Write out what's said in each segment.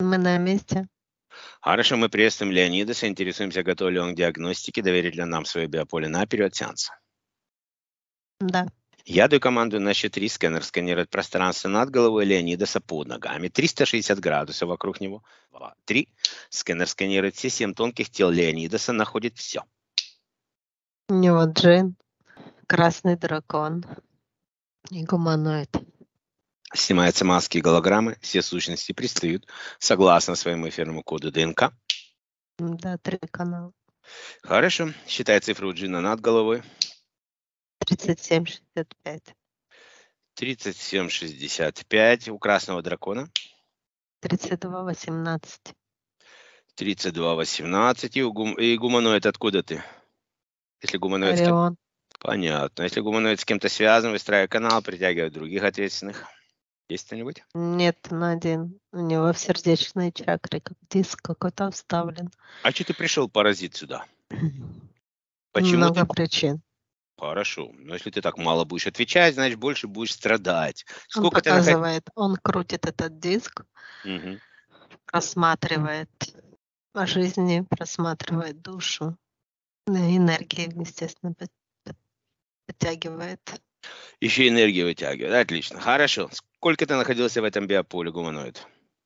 Мы на месте. Хорошо, мы приветствуем Леонидаса, интересуемся, готов ли он к диагностике, доверит ли нам свое биополе на период сеанса. Да. Я даю команду на счет 3, сканер сканирует пространство над головой Леонидаса под ногами, 360 градусов вокруг него, 2, 3. Сканер сканирует все 7 тонких тел Леонидаса, находит все. У него джин, красный дракон и гуманоид. Снимаются маски и голограммы, все сущности пристают согласно своему эфирному коду ДНК. Да, 3 канала. Хорошо, считай цифру джина над головой. 37,65. 37,65 у красного дракона. 32,18. 32,18. И гуманоид откуда ты? Если гуманоид с кем... Орион. Понятно. Если гуманоид с кем-то связан, выстраивает канал, притягивает других ответственных. Есть кто-нибудь? Нет, он один. У него в сердечной чакре как диск какой-то вставлен. А что ты пришел, паразит, сюда? Почему Много ты... причин. Хорошо. Но если ты так мало будешь отвечать, значит, больше будешь страдать. Он Сколько ты показывает, он крутит этот диск, Мгм. просматривает жизни, просматривает душу. Энергии, естественно, подтягивает. Еще энергию вытягивает. Отлично. Хорошо. Сколько ты находился в этом биополе, гуманоид?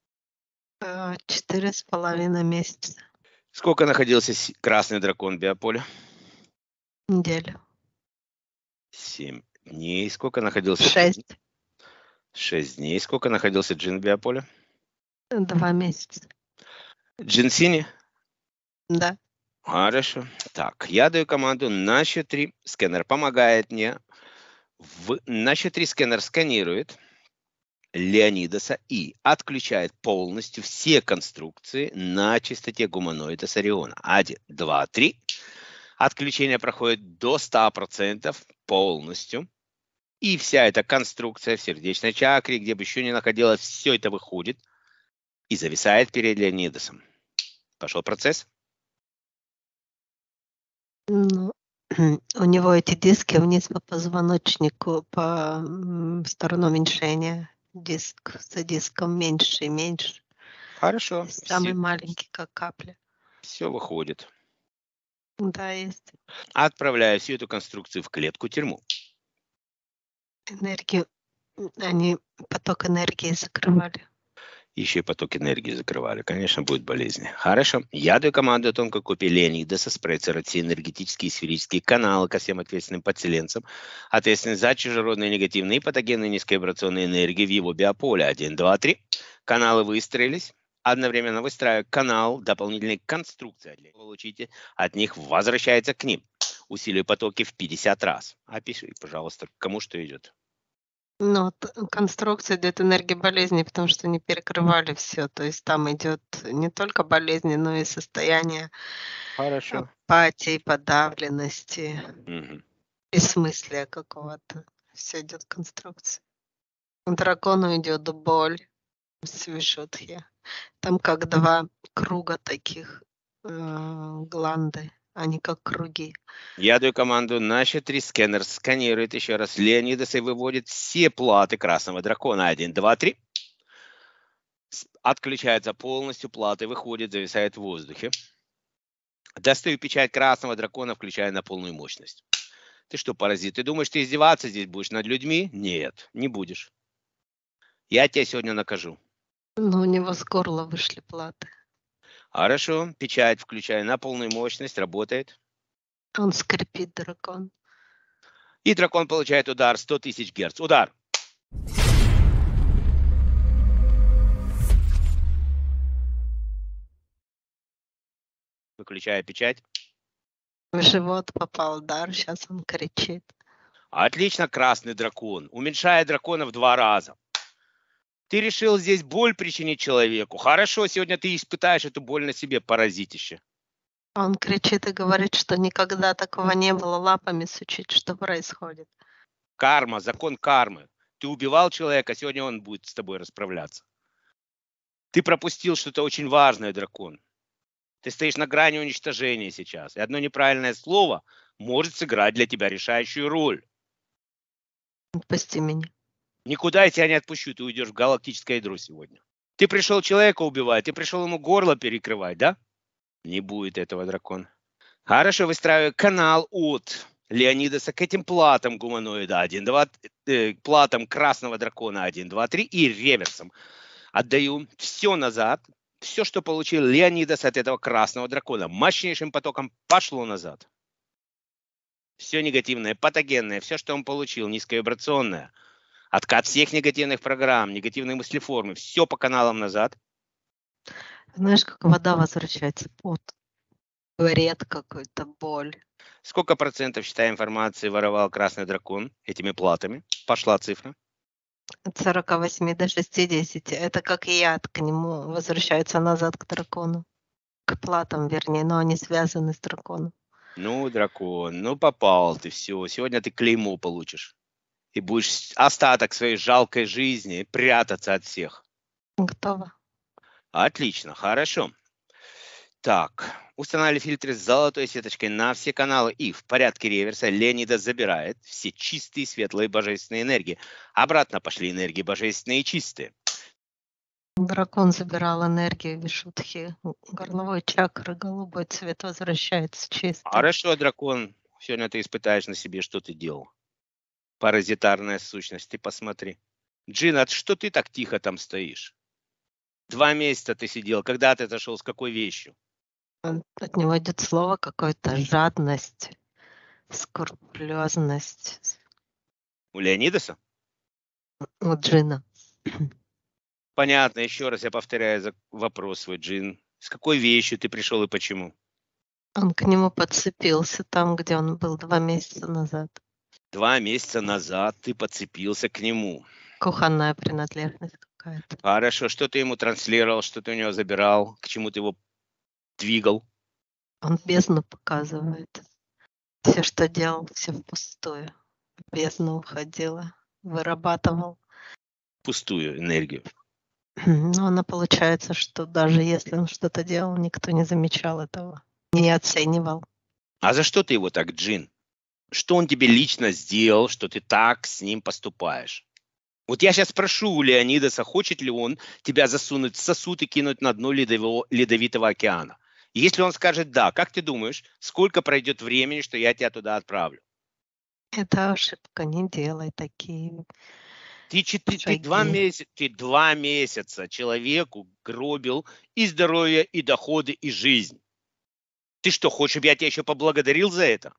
4,5 месяца. Сколько находился красный дракон в биополе? Неделю. 7 дней. Сколько находился 6. 6 дней. Сколько находился джин в биополе? 2 месяца. Джин синий? Да. Хорошо. Так, я даю команду на счет 3. Сканер помогает мне. На счет 3 сканер сканирует Леонидаса и отключает полностью все конструкции на частоте гуманоида с Ориона. 1, 2, 3. Отключение проходит до 100% полностью. И вся эта конструкция в сердечной чакре, где бы еще ни находилась, все это выходит и зависает перед Леонидасом. Пошел процесс. Ну, у него эти диски вниз по позвоночнику, по сторону уменьшения. Диск за диском меньше и меньше. Хорошо. Самый маленький, как капля. Все выходит. Да, есть. Отправляю всю эту конструкцию в клетку-тюрьму. Энергию, они поток энергии закрывали. Еще и поток энергии закрывали. Конечно, будет болезнь. Хорошо. Я даю команду тонкой копии Леонидаса спроецировать все энергетические и сферические каналы ко всем ответственным подселенцам, ответственным за чужеродные негативные и патогенные низковибрационные энергии в его биополе. 1, 2, 3. Каналы выстроились. Одновременно выстраиваю канал дополнительной конструкции. Получите от них, возвращается к ним. Усилию потоки в 50 раз. Опиши, пожалуйста, кому что идет. Ну, конструкция идет энергии болезни, потому что не перекрывали все. То есть там идет не только болезни, но и состояние Хорошо. апатии, подавленности, Угу. бессмыслия какого-то. Все идет конструкция. Дракону идет боль, свишутхи. Там как 2 круга таких гланды. Они как круги. Я даю команду на счет 3. Сканер сканирует еще раз Леонидаса и выводит все платы красного дракона. 1, 2, 3. Отключается полностью, платы выходит, зависает в воздухе. Достаю печать красного дракона, включая на полную мощность. Ты что, паразит, ты думаешь, ты издеваться здесь будешь над людьми? Нет, не будешь. Я тебя сегодня накажу. Но у него с горла вышли платы. Хорошо, печать включаю на полную мощность, работает. Он скрипит, дракон. И дракон получает удар 100 000 Гц. Удар. Выключаю печать. В живот попал удар, сейчас он кричит. Отлично, красный дракон. Уменьшает дракона в 2 раза. Ты решил здесь боль причинить человеку. Хорошо, сегодня ты испытаешь эту боль на себе, паразитище. Он кричит и говорит, что никогда такого не было, лапами сучить, что происходит. Карма, закон кармы. Ты убивал человека, сегодня он будет с тобой расправляться. Ты пропустил что-то очень важное, дракон. Ты стоишь на грани уничтожения сейчас. И одно неправильное слово может сыграть для тебя решающую роль. Отпусти меня. Никуда я тебя не отпущу, ты уйдешь в галактическое ядро сегодня. Ты пришел человека убивать, ты пришел ему горло перекрывать, да? Не будет этого, дракон. Хорошо, выстраиваю канал от Леонидаса к этим платам гуманоида 1, 2, платам красного дракона 1, 2, 3 и реверсом. Отдаю все назад. Все, что получил Леонидас от этого красного дракона, мощнейшим потоком пошло назад. Все негативное, патогенное, все, что он получил, низковибрационное. Откат всех негативных программ, негативные мыслеформы, все по каналам назад. Знаешь, как вода возвращается, пот, бред какой-то, боль. Сколько процентов, считай, информации воровал красный дракон этими платами? Пошла цифра. От 48 до 60. Это как яд к нему возвращается назад к дракону. К платам, вернее, но они связаны с драконом. Ну, дракон, ну попал ты, все. Сегодня ты клеймо получишь. И будешь остаток своей жалкой жизни прятаться от всех. Готово. Отлично, хорошо. Так, устанавливали фильтры с золотой сеточкой на все каналы и в порядке реверса Леонидас забирает все чистые, светлые, божественные энергии. Обратно пошли энергии божественные и чистые. Дракон забирал энергию Вишудхи. Горловой чакры, голубой цвет возвращается чисто. Хорошо, дракон, сегодня ты испытаешь на себе, что ты делал. Паразитарная сущность, ты посмотри. Джин, а что ты так тихо там стоишь? 2 месяца ты сидел, когда ты отошел, с какой вещью? От него идет слово какое-то жадность, скрупулезность. У Леонидаса? У Джина. Понятно, еще раз я повторяю вопрос свой, Джин. С какой вещью ты пришел и почему? Он к нему подцепился там, где он был 2 месяца назад. 2 месяца назад ты подцепился к нему. Кухонная принадлежность какая-то. Хорошо, что ты ему транслировал, что ты у него забирал, к чему ты его двигал? Он бездну показывает. Все, что делал, все впустую. В бездну уходило. Вырабатывал. Пустую энергию. Но она получается, что даже если он что-то делал, никто не замечал этого, не оценивал. А за что ты его так, Джин? Что он тебе лично сделал, что ты так с ним поступаешь? Вот я сейчас спрошу у Леонидаса, хочет ли он тебя засунуть в сосуд и кинуть на дно ледовитого океана. И если он скажет «да», как ты думаешь, сколько пройдет времени, что я тебя туда отправлю? Это ошибка, не делай такие Ты шаги. 2 месяца человеку гробил и здоровье, и доходы, и жизнь. Ты что, хочешь, чтобы я тебя еще поблагодарил за это?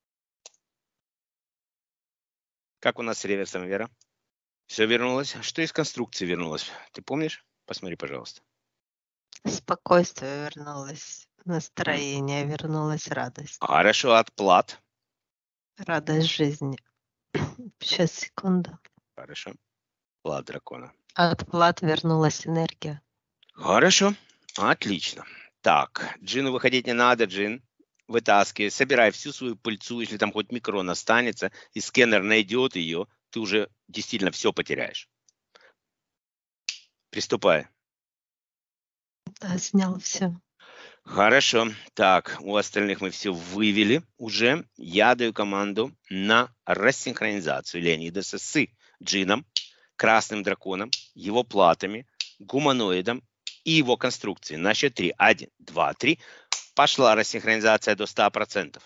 Как у нас с реверсом, Вера? Все вернулось? Что из конструкции вернулось? Ты помнишь? Посмотри, пожалуйста. Спокойствие вернулось, настроение вернулось, радость. Хорошо, отплат. Радость жизни. Сейчас, секунду. Хорошо. Плат дракона. От плат вернулась энергия. Хорошо. Отлично. Так, Джину выходить не надо, Джин. Вытаскивай, собирай всю свою пыльцу, если там хоть микрон останется, и сканер найдет ее, ты уже действительно все потеряешь. Приступай. Да, снял все. Хорошо. Так, у остальных мы все вывели уже. Я даю команду на рассинхронизацию Леонидаса с Джином, красным драконом, его платами, гуманоидом и его конструкцией. На счет 3. 1, 2, 3. Пошла рассинхронизация до 100%.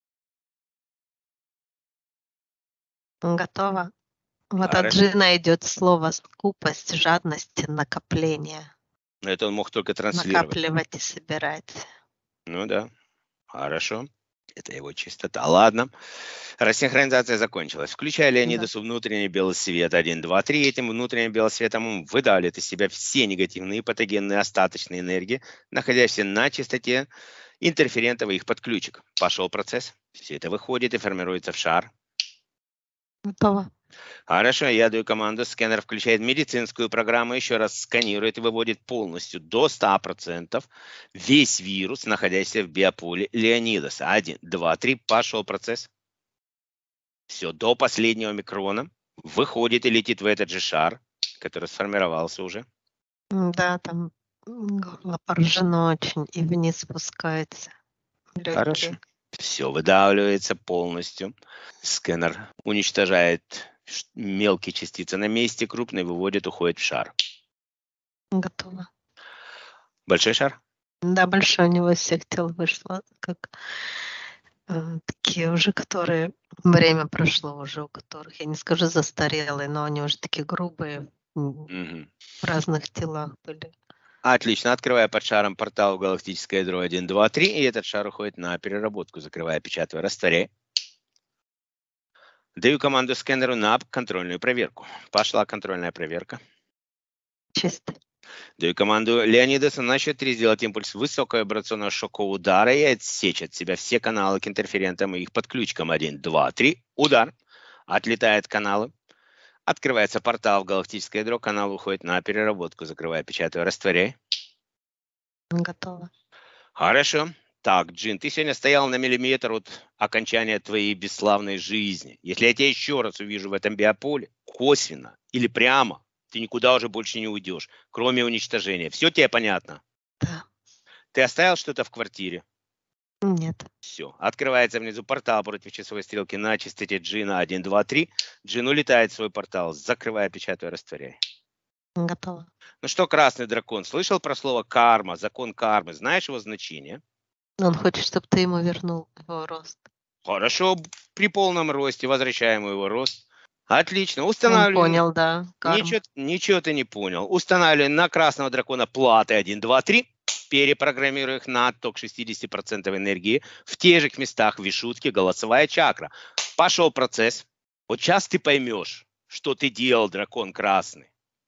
Готово. Вот от Хорошо. Джина идет слово скупость, жадность, накопление. Но это он мог только транслировать. Накапливать и собирать. Ну да. Хорошо. Это его чистота. Ладно. Рассинхронизация закончилась. Включая Леонидасу внутренний белый свет 1, 2, 3. Этим внутренним белым светом он выдавливает из себя все негативные, патогенные, остаточные энергии, находящиеся на частоте интерферентов и их подключек. Пошел процесс. Все это выходит и формируется в шар. Готово. Хорошо, я даю команду. Сканер включает медицинскую программу, еще раз сканирует и выводит полностью до 100% весь вирус, находящийся в биополе Леонидаса. 1, 2, 3. Пошел процесс. Все, до последнего микрона выходит и летит в этот же шар, который сформировался уже. Да, там горло поражено очень и вниз спускается. Хорошо. Все выдавливается полностью. Сканер уничтожает мелкие частицы на месте, крупные выводит, уходит в шар. Готово. Большой шар? Да, большое у него из всех тел вышло, как такие уже, которые время прошло уже, у которых, я не скажу застарелые, но они уже такие грубые, Мгм. в разных телах были. Отлично. Открывая под шаром портал в галактическое ядро 1, 2, 3, и этот шар уходит на переработку. Закрывая, печатаю, растворяй. Даю команду скэнеру на контрольную проверку. Пошла контрольная проверка. Чисто. Даю команду Леонидасу на счет 3 сделать импульс высоковибрационного шокового удара и отсечь от себя все каналы к интерферентам и их подключкам. 1, 2, 3. Удар. Отлетает каналы. Открывается портал в галактическое ядро. Канал уходит на переработку. Закрывая, печатаю, растворяй. Готово. Хорошо. Так, Джин, ты сегодня стоял на миллиметр от окончания твоей бесславной жизни. Если я тебя еще раз увижу в этом биополе, косвенно или прямо, ты никуда уже больше не уйдешь, кроме уничтожения. Все тебе понятно? Да. Ты оставил что-то в квартире? Нет. Все. Открывается внизу портал против часовой стрелки на частоте Джина 1, 2, 3. Джин улетает в свой портал. Закрывая, печатаю, растворяй. Готово. Ну что, красный дракон, слышал про слово карма, закон кармы? Знаешь его значение? Он хочет, чтобы ты ему вернул его рост. Хорошо, при полном росте возвращаем его рост. Отлично. Он Устанавливаем. понял, да, карму. Ничего ты не понял. Устанавливаем на красного дракона платы 1, 2, 3. Перепрограммируем их на отток 60% энергии в тех же местах вишутки, голосовая чакра. Пошел процесс. Вот сейчас ты поймешь, что ты делал, дракон красный.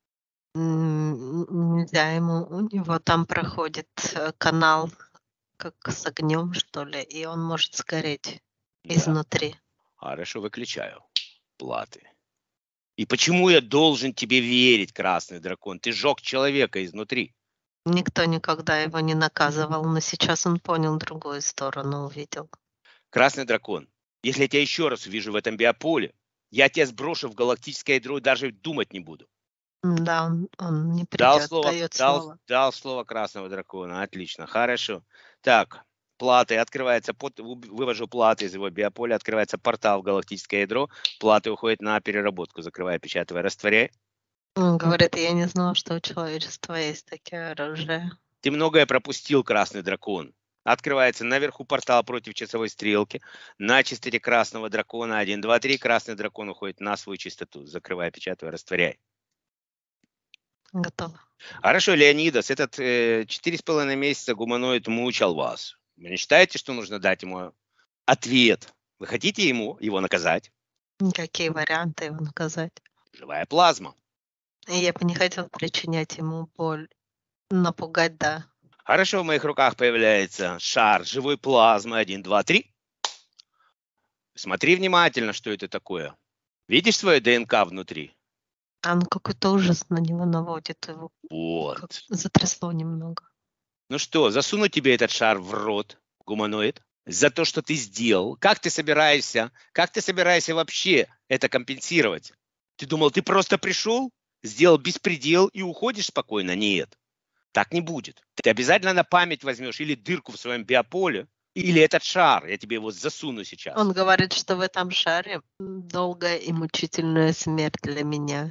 Нельзя ему, у него там проходит канал как с огнем, что ли, и он может сгореть Да. изнутри. Хорошо, выключаю платы. И почему я должен тебе верить, красный дракон? Ты сжег человека изнутри. Никто никогда его не наказывал, но сейчас он понял другую сторону, увидел. Красный дракон, если я тебя еще раз увижу в этом биополе, я тебя сброшу в галактическое ядро и даже думать не буду. Да, он не придет, дает слово. Дал слово красного дракона. Отлично, хорошо. Так, платы открывается, вывожу платы из его биополя, открывается портал в галактическое ядро, платы уходят на переработку, закрывая, печатывая, растворяй. Он говорит, я не знал, что у человечества есть такие оружия. Ты многое пропустил, красный дракон. Открывается наверху портал против часовой стрелки. На частоте красного дракона 1, 2, 3. Красный дракон уходит на свою частоту. Закрывай, печатывай, растворяй. Готово. Хорошо, Леонидас, этот 4,5 месяца гуманоид мучил вас. Вы не считаете, что нужно дать ему ответ? Вы хотите его наказать? Какие варианты его наказать? Живая плазма. Я бы не хотел причинять ему боль. Напугать, да. Хорошо, в моих руках появляется шар живой плазмы 1, 2, 3. Смотри внимательно, что это такое. Видишь свое ДНК внутри? А какой-то ужас на него наводит, его Вот. затрясло немного. Ну что, засуну тебе этот шар в рот, гуманоид, за то, что ты сделал. Как ты собираешься вообще это компенсировать? Ты думал, ты просто пришел, сделал беспредел и уходишь спокойно? Нет, так не будет. Ты обязательно на память возьмешь или дырку в своем биополе, или этот шар, я тебе его засуну сейчас. Он говорит, что в этом шаре долгая и мучительная смерть для меня.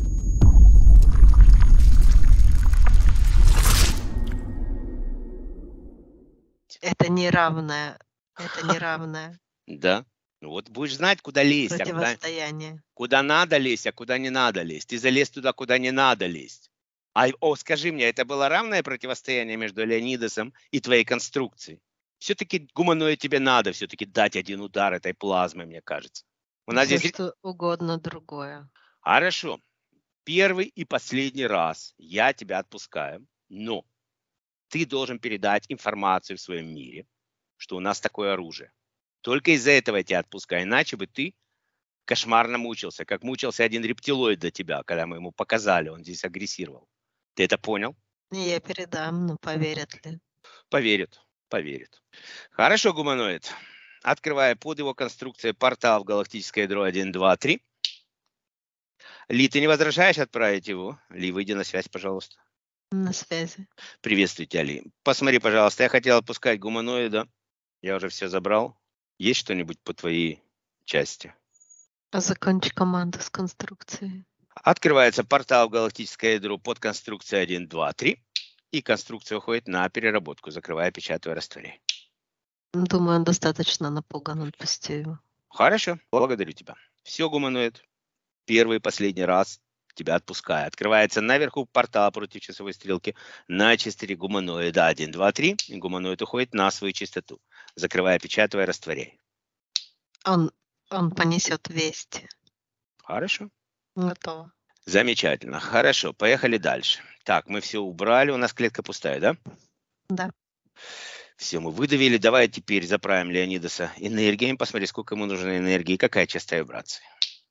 Это неравное. Это неравное Да. Ну вот будешь знать, куда лезть, противостояние. куда надо лезть, а куда не надо лезть. Ты залез туда, куда не надо лезть. Скажи мне, это было равное противостояние между Леонидасом и твоей конструкцией? Все-таки гуманоид тебе надо все-таки дать один удар этой плазмой, мне кажется. У нас Все, здесь... что угодно другое. Хорошо. Первый и последний раз я тебя отпускаю, но ты должен передать информацию в своем мире, что у нас такое оружие. Только из-за этого я тебя отпускаю, иначе бы ты кошмарно мучился, как мучился один рептилоид до тебя, когда мы ему показали, он здесь агрессировал. Ты это понял? Я передам, но поверят ли? Поверит. Хорошо, гуманоид. Открывая под его конструкцией портал в галактическое ядро 1, 2, 3. Ли, ты не возражаешь отправить его? Ли, выйди на связь, пожалуйста. На связи. Приветствую тебя, Ли. Посмотри, пожалуйста, я хотел отпускать гуманоида. Я уже все забрал. Есть что-нибудь по твоей части? Закончи команду с конструкцией. Открывается портал в галактическое ядро под конструкцией 1, 2, 3. И конструкция уходит на переработку, закрывая, печатаю, растворяй. Думаю, он достаточно напуган, отпусти его. Хорошо, благодарю тебя. Все, гуманоид. Первый и последний раз тебя отпускаю. Открывается наверху портал против часовой стрелки на частоте гуманоида 1, 2, 3. И гуманоид уходит на свою частоту, закрывая, печатая, растворяй. Он понесет весть. Хорошо. Готово. Замечательно. Хорошо, поехали дальше. Так, мы все убрали. У нас клетка пустая, да? Да. Все, мы выдавили. Давай теперь заправим Леонидаса энергией. Посмотри, сколько ему нужно энергии, какая частота вибрации.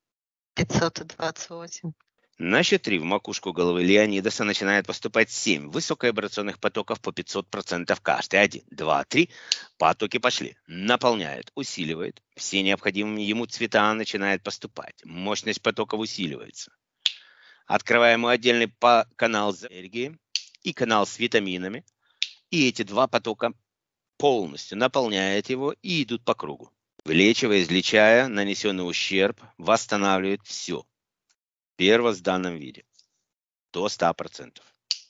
528. На счет 3 в макушку головы Леонидаса начинает поступать 7 высоковибрационных потоков по 500% каждый. 1, 2, 3. Потоки пошли. Наполняет, усиливает. Все необходимые ему цвета начинают поступать. Мощность потоков усиливается. Открываем отдельный канал с энергией и канал с витаминами. И эти два потока полностью наполняют его и идут по кругу. Вылечивая, излечая нанесенный ущерб, восстанавливает все. В первозданном виде. До 100%.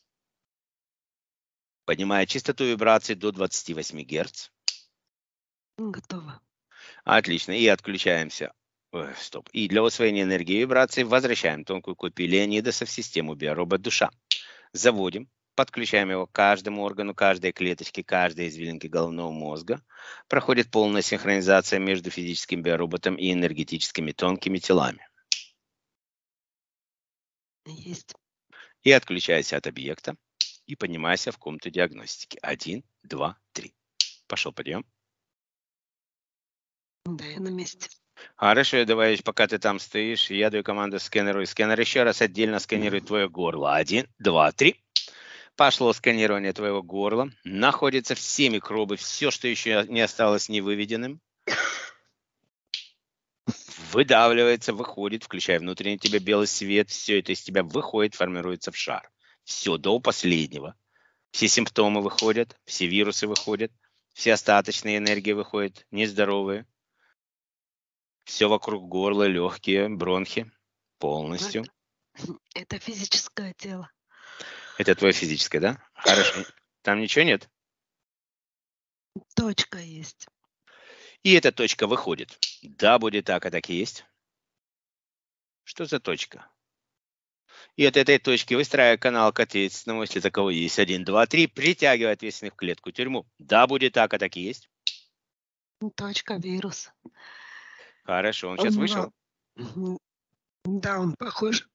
Поднимая частоту вибраций до 28 Гц. Готово. Отлично. И отключаемся. И для усвоения энергии и вибраций возвращаем тонкую копию Леонидаса в систему биоробот душа. Заводим. Подключаем его к каждому органу, каждой клеточке, каждой извилинке головного мозга. Проходит полная синхронизация между физическим биороботом и энергетическими тонкими телами. Есть. И отключайся от объекта. И поднимайся в комнату диагностики. 1, 2, 3. Пошел подъем. Да, я на месте. Хорошо, давай, пока ты там стоишь, я даю команду скэнеру. И скэнер еще раз отдельно сканирует твое горло. 1, 2, 3. Пошло сканирование твоего горла. Находятся все микробы, все, что еще не осталось невыведенным. Выдавливается, выходит, включая внутренний тебя белый свет. Все это из тебя выходит, формируется в шар. Все до последнего. Все симптомы выходят, все вирусы выходят, все остаточные энергии выходят, нездоровые. Все вокруг горла, легкие, бронхи полностью. Это физическое тело. Это твое физическое, да? Хорошо. Там ничего нет? Точка есть. И эта точка выходит. Да, будет так, а так и есть. Что за точка? И от этой точки, выстраивая канал к ответственному, если таковой есть, 1, 2, 3, притягивая ответственных в клетку, тюрьму. Да, будет так, а так и есть. Точка вирус. Хорошо, он сейчас вышел? Да, он похож.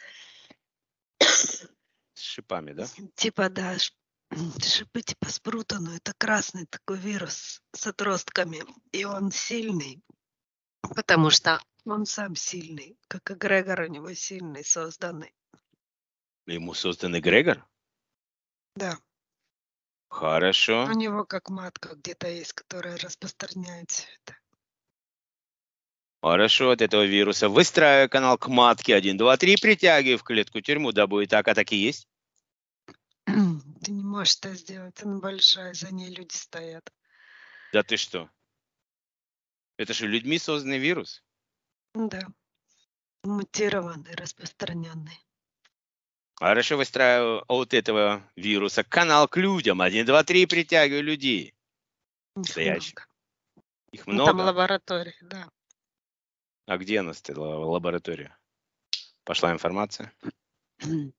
С шипами, да? Типа, да, шипы типа спрута, но это красный такой вирус с отростками. И он сильный, потому что он сам сильный, как эгрегор у него сильный, созданный. Ему создан эгрегор? Да. Хорошо. У него как матка где-то есть, которая распространяет все это. Хорошо, от этого вируса выстраиваю канал к матке 1, 2, 3, притягиваю в клетку тюрьму, да будет так, а так и есть. Ты не можешь это сделать, она большая, за ней люди стоят. Да ты что? Это же людьми созданный вирус? Да. Мутированный, распространенный. Хорошо, выстраиваю от этого вируса канал к людям. 1, 2, 3, притягиваю людей. Стоящих. Их много? Там лаборатория, да. А где у нас эта лаборатория? Пошла информация? В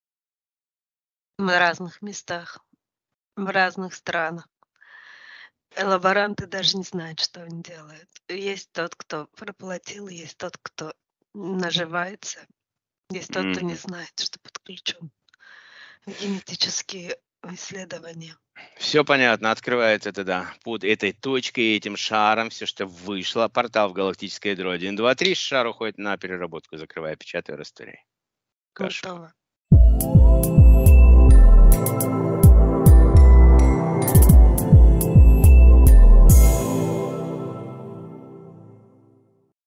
разных местах, в разных странах. Лаборанты даже не знают, что они делают. Есть тот, кто проплатил, есть тот, кто наживается, есть тот, кто не знает, что подключен в генетические исследования. Все понятно, открывается тогда под этой точкой, этим шаром, все, что вышло. Портал в галактическое ядро 1, 2, 3, шар уходит на переработку, закрывая, печатаю, растворяй. Готово.